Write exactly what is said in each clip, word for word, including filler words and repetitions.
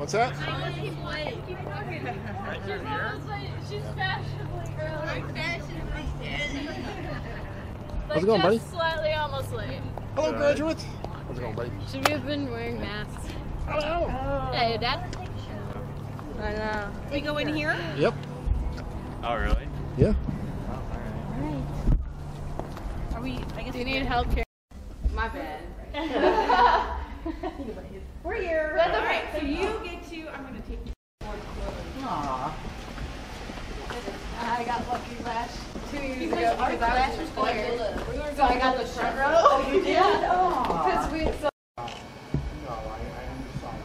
What's that? She's fashionably early. I'm fashionably early. How's it going, buddy? Slightly almost late. Hello, graduate. How's it going, buddy? Should we have been wearing masks? Hello. Oh. Hey, your dad? I know. We go in here? Yep. Oh, really? Yeah. Oh, all right. Are we, I guess. Do you need help here? My bad. We're here. That's All okay. right, so you get to, I'm going to take you towards Chloe. Aww. I got lucky last two years Because ago our because I class was was prepared. called So I got the front row. Oh, you did? Aww. Because we so No, I, I understand.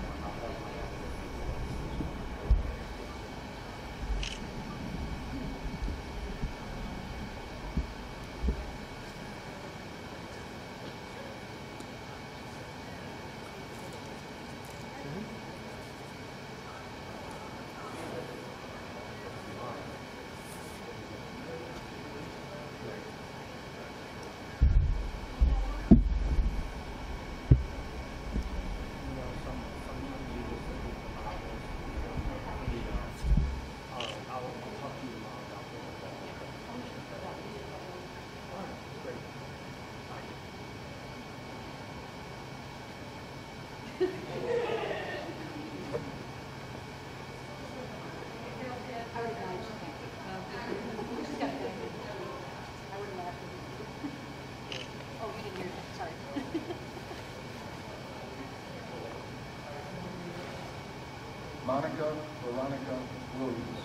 Monica Veronica Williams.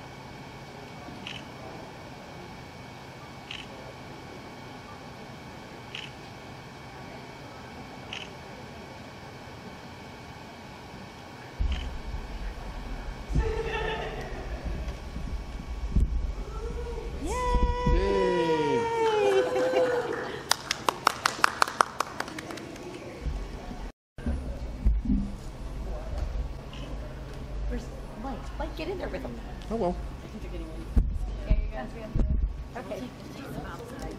Where's Mike? Mike, get in there with him. Oh well. I think they're getting in. yeah, you guys be up there. Okay. We'll take them outside.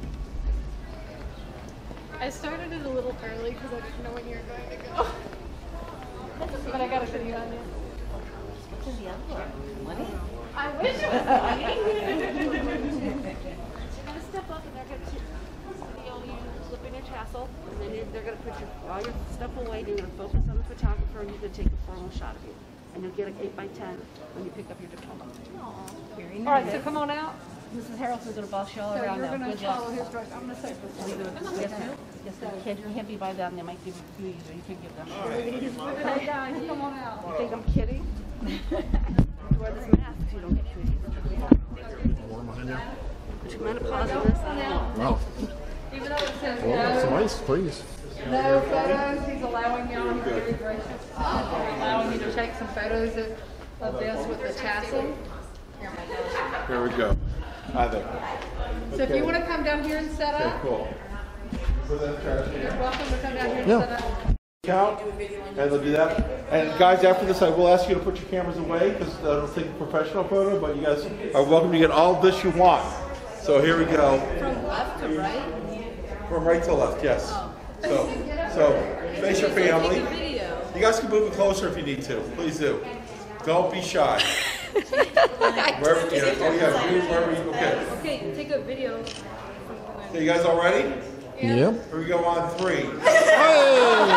I started it a little early because I didn't know when you were going to go. But I got a video on you. What's in the envelope? Money? I wish it was funny. You're gonna step up and they're gonna feel you slip in your tassel, and then you're, they're gonna put your, all your stuff away. They're gonna focus on the photographer, and you're gonna take a formal shot of you. And you'll get an eight by ten when you pick up your diploma. Very All nice. right, so come on out. Missus Harrelson's going to boss you all So around you're now. gonna Good follow luck. his direction. I'm gonna say this. Are you gonna- Yes, ma'am. Yes, ma'am. You can't, you can't be by them. They might give you, you, you can give them. Hey guys, come on out. You think I'm kidding? Wear this mask so you don't get cooties. Warm behind you. Would you mind pausing this? Wow. Even though it says Well, some no, ice, please. no photos, he's allowing you, he's very gracious. He's allowing you to take some photos of, of this with the tassel. Here we go. Hi there. So if you want to come down here and set Okay, up, cool. Put that trash you're can. welcome to come down here and Yeah. set up. Count, and they'll do that. And guys, after this, I will ask you to put your cameras away because I don't take a professional photo. But you guys are welcome to get all of this you want. So here we go. From left to right? From right to left, yes. So, so face your family. Video. You guys can move it closer if you need to. Please do. Don't be shy. Wherever, you know, oh yeah, you, wherever you, okay. Okay, take a video. Okay, you guys all ready? Yep. Here we go on three. Hey!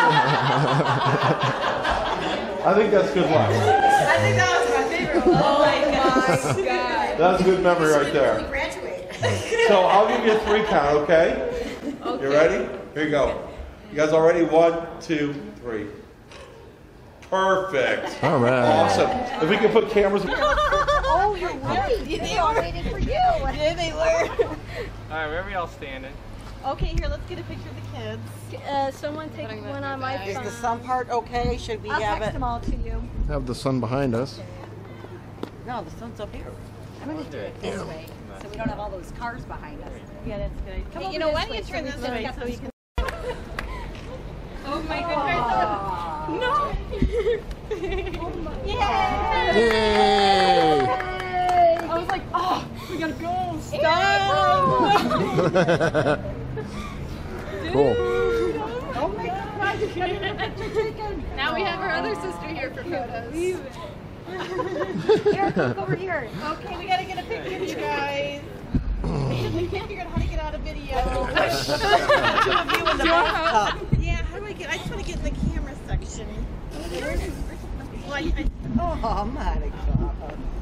I think that's good luck. I think that was my favorite one. Oh my god. That's a good memory right there. Graduate. So I'll give you a three count, okay? Okay. You ready? Here you go. You guys all ready? One, two, three. Perfect. All right. Awesome. If we can put cameras. Oh, you're right. They were waiting for you. Yeah, they were. All right, wherever y'all standing. Okay, here, let's get a picture of the kids. Uh, someone take one on my Is phone. the sun part okay? Should we I'll have text it? them all to you. Have the sun behind us. No, the sun's up here. I'm gonna do it this way, so we don't have all those cars behind us. Yeah, that's good. Come Hey, over you know, this why don't way you so turn we this can way get so this- you can. Oh my goodness! No! Yeah! Yay! I was like, oh, we gotta go! Cool. Oh my god! Now we have our other sister here for photos. Eric, look over here. Okay, we gotta get a picture, you guys. We can't figure out how to get out of video. Two of you in the bathtub. Yeah, how do I get? I just want to get in the camera section. Well, I, I, Oh, Monica.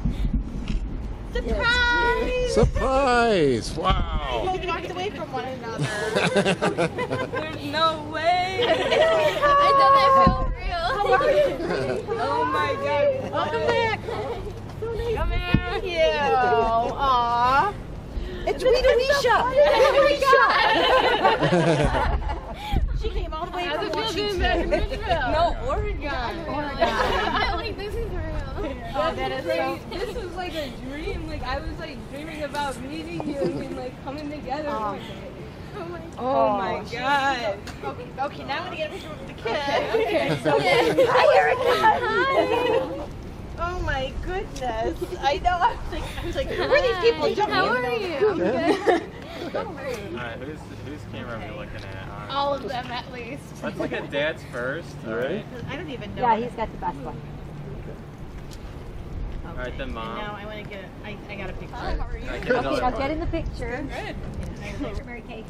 surprise! Surprise! We Wow. both walked away from one another. There's no way. I thought that felt real. Oh my God! Welcome back. Come here. Thank you. Aww. It's Rita Risha. She came all the way How's from it feel being Washington. back in Richville? No, Oregon. I like this is real. Oh, that is so. This was like a dream. Like I was like dreaming about meeting you and we, like coming together. Oh. Oh my Oh my God. Okay, okay, now I'm gonna get a picture with the kid. Okay. So, Hi, Erica. Hi. oh my goodness. I know. I was like, I was like who are these people jumping How in? are you? I'm good. Alright, who's, whose camera are we looking at? Alright. All of them at least. Let's look at Dad's first, alright? I don't even know. Yeah, he's got the best one. Okay. Alright, then Mom. Now I want to get. A, I, I got a picture. Hi, how are you? Can I get Okay, another now one? get in the picture. Good. Mary Kay.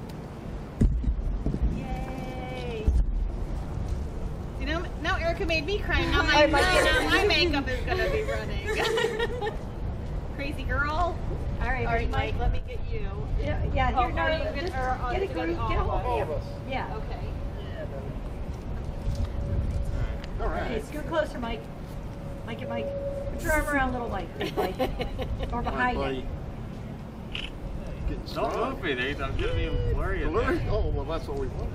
Yay. See, now, now Erica made me cry. Now my, Alright, Mike. now my makeup is gonna be running. Crazy girl. All right, All right, Mike. Mike. Let me get you. Yeah, yeah, Oh, here, no, are you no, gonna- just or, uh, get a is it group, all get a of whole us? group. Yeah. Okay. All Okay, right. scoot closer, Mike. Mike and Mike. Put your arm around little Mike, please, Mike. Or behind buddy. him. Getting Don't strong. move me, they, I'm gonna be blurry in Blurry? there. Oh, well, that's what we wanted.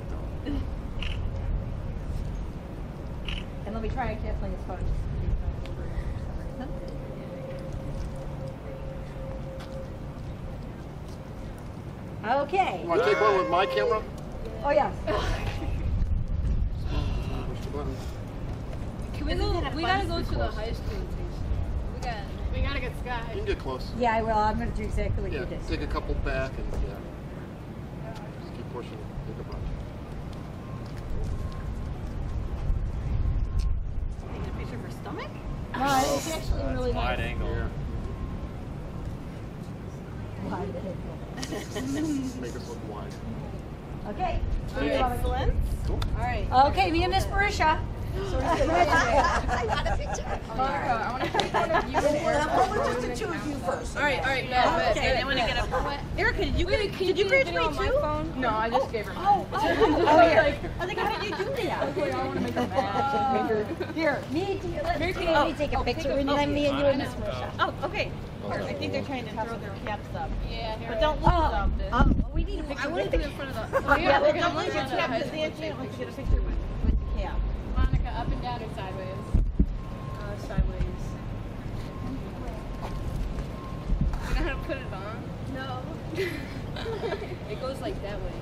And let me try and Kathleen as far as. Okay. You want to take one with my camera? Oh, yes. Push the button. Can we go? We gotta go to the high school. We got. We gotta get You Sky. can get close. Yeah, I will. I'm going to do exactly what Yeah, you did. take a couple back and, yeah. Just keep pushing. Take a bunch. Taking a picture of her stomach? No, it's actually really Wide nice. angle. Yeah. Wide. Make us look wide. Okay. Excellent. Cool. All right. Okay, me and Miss Marisha. I got a picture. I want to take one of you and Erica. Just the two of you first. All right, all right, bet, bet, Okay, I bet. want to get a. Erica, did you Wait, can did you do a video graduate on my too? phone? No, I just gave her mine. Oh, oh, oh, here. I think how did you do that? I want to make her mad. Here, me, let Mary me Kay, me take a oh, picture, take a- and then me and you and Miss Marisha. Oh, okay. I think they're trying to throw their caps up. Yeah. Here But don't lose Oh, them. um, we need a picture I want with to the do it in front of the. Oh, Yeah, yeah, well, they're don't gonna lose lose your on cap high because school Nancy picture. wants to get a picture with, with the cap. Monica, up and down or sideways? Uh, sideways. You know how to put it on? No. It goes like that way.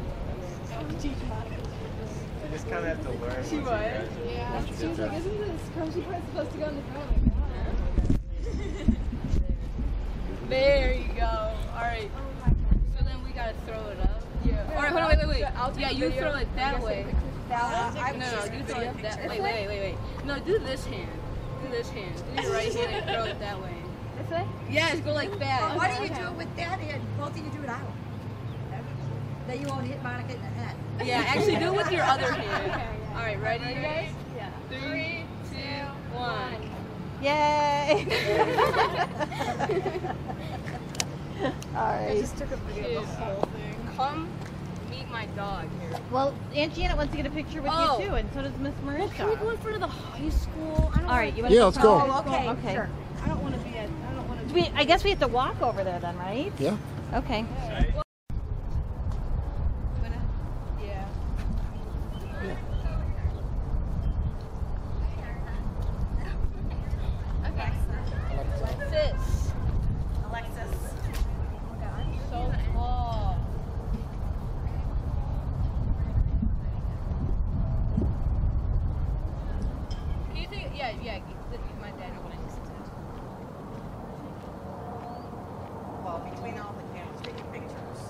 You just kind of have to learn. She once you was? graduate. Yeah. She was like, isn't this scrunchy part supposed to go on the front? Like, there you go. All right. So then we gotta throw it up. Yeah. All right. Hold on. Wait, wait, wait. Yeah, you throw it that way. No, no, you throw it that. Wait, wait, wait, wait, wait. No, do this hand. Do this hand. Do your right hand and throw it that way. This way? Yes, go like that. Why don't you do it with that hand? Both of you do it out. Then you won't hit Monica in the head. Yeah, actually do it with your other hand. Okay. All right, ready, guys? Yeah. Three, two, one. Yay! All right. Just took a video of the whole thing. Come meet my dog here. Well, Aunt Janet wants to get a picture with Oh. you too, and so does Miss Well, can we go Marisha. in front of the high school? I don't All right, you want Yeah, let's go. Oh, okay. Okay. Sure. I don't want to be at. I don't want to. We, I guess we have to walk over there then, right? Yeah. Okay. Right? Yeah. Alexis. Alexis. So tall. Can you take? Yeah, yeah. My dad when I used to. Well, between all the cameras taking pictures.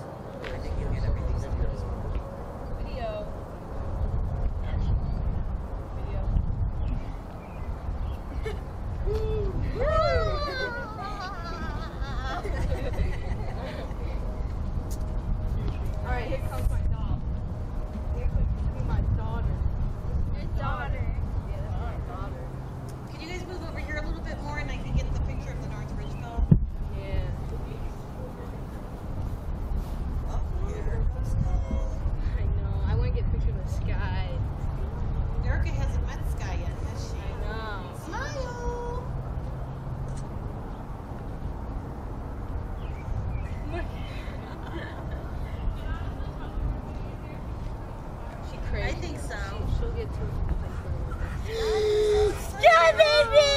Sky baby!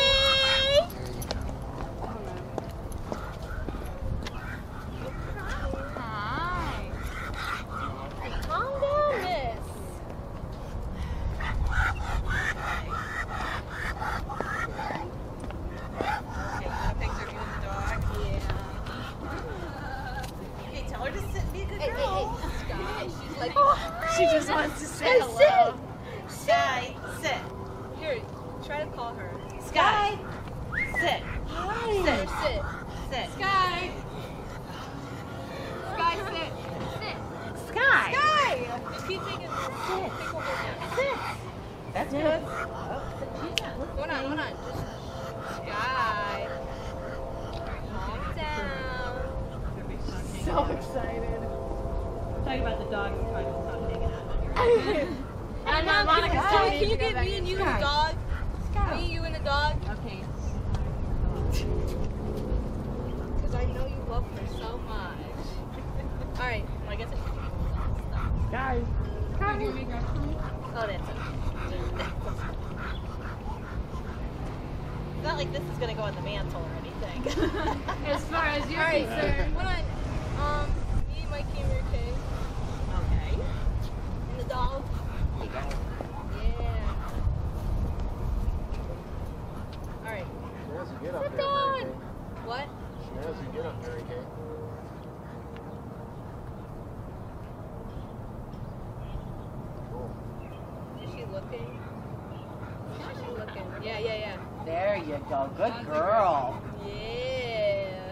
Hi. Calm down, miss. Okay, you want a picture of you and the dog? Yeah. Okay, tell her to sit and be a good Hey, girl. hey, hey. Sky. She's like, She just wants to say Hey, hello. Sky, sit. here, try to call her. Sky, sit. Hi. Sit. Sit. Sit. Sky. Sky, sit. Sit. Sky. Sky. Just keep taking. Sit. Take over again. Sit. That's good. Hold on, hold on. Just Sky. Calm down. So excited. Talking about the dog is trying to stop hanging out. And now, Monica, can, Sky. can you get me and you and the dog? Sky. Me, you and the dog? Okay. Because I know you love her so much. Alright, well, I guess it's Guys. Oh, that's it. It's not like this is gonna go on the mantle or anything. As far as you're concerned. Hold on. Um, me, Mikey, and Mary Kay. Okay. And the dog. Yeah. Alright. She has to get up Sit there, Mary down. Kay. What? She has to get up, Mary Kay. Cool. Is she looking? How's she looking? Yeah, yeah, yeah. There you go. Good girl. Yeah.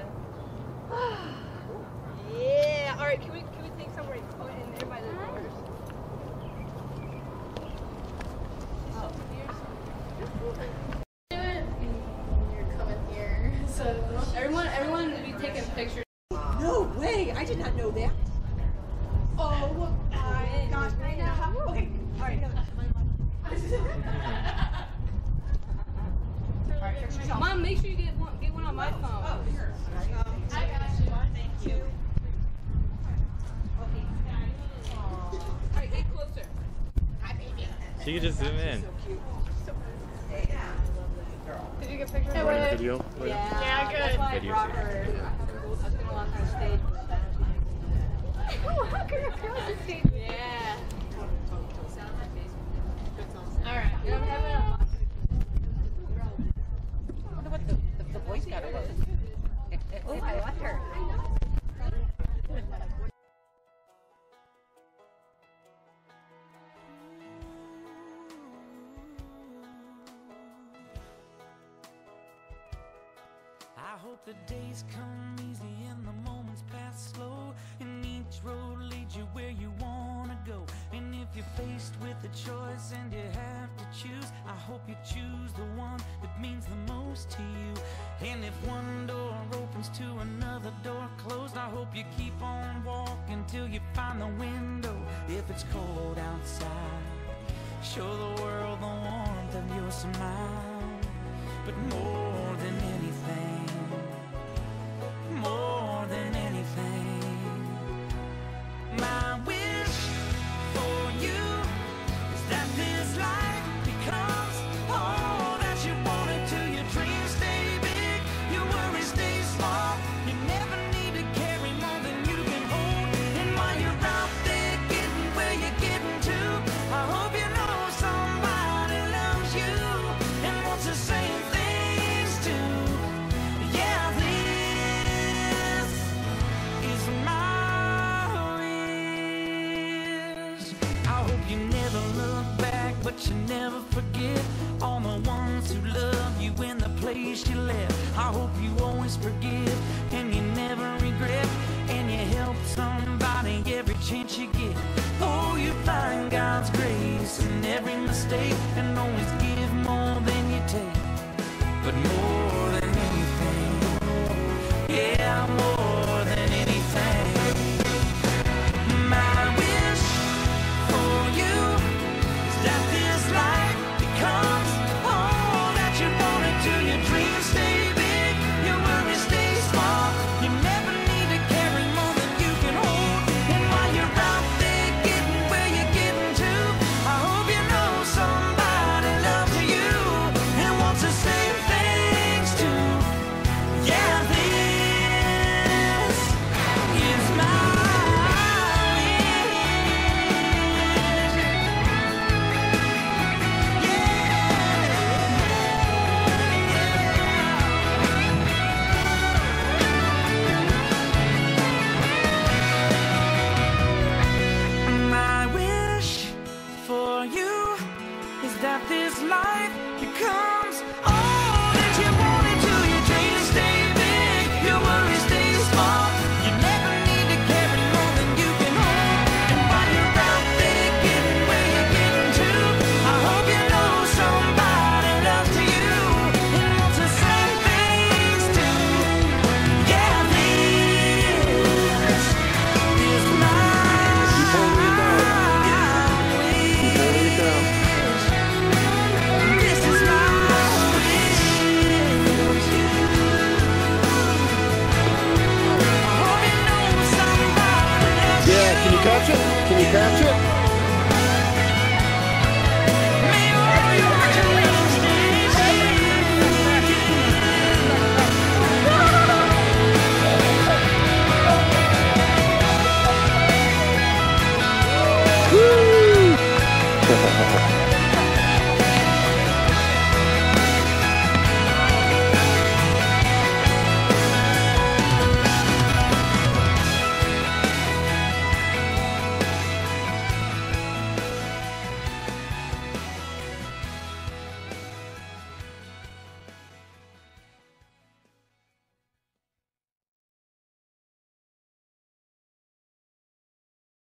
Yeah. Alright, can we can we take somewhere oh, in there by the doors? You're coming here. So everyone everyone will be taking pictures. No way! I did not know that. Oh my gosh. I know. Okay. All right. Mom, make sure you get one get one on my phone. Oh, here. Um, I got you. Thank you. Alright, get closer. She could just zoom in. Did you get pictures? Hey, Recording video. Yeah, yeah, good. That's why I Video brought too. her. I was gonna walk on stage. Oh, walk her across the stage. Yeah. Alright, I'm having a I wonder what the, the, the voice got was. Oh, I wonder. I hope the days come easy and the moments pass slow, and each road leads you where you wanna go. And if you're faced with a choice and you have to choose, I hope you choose the one that means the most to you. And if one door opens to another door closed, I hope you keep on walking till you find the window. If it's cold outside, show the world the warmth of your smile. But more than anything, more than anything, my wish for you is that this life becomes all that you want it to. Your dreams stay big, your worries stay small. You never need to carry more than you can hold. And while you're out there getting where you're getting to, I hope you know somebody loves you and wants the same things too. Yeah, this is my wish. I hope you never look back, but you never forget all the ones who love you in the place you left. I hope you always forgive and you never regret, and you help somebody every chance you get. Oh, you find God's grace in every mistake and always give more than you take. But more than anything, yeah, more than anything, my wish for you is that this life becomes all that you want it to. Your dreams stay big, your worries stay small. You never catch it? Can you catch it?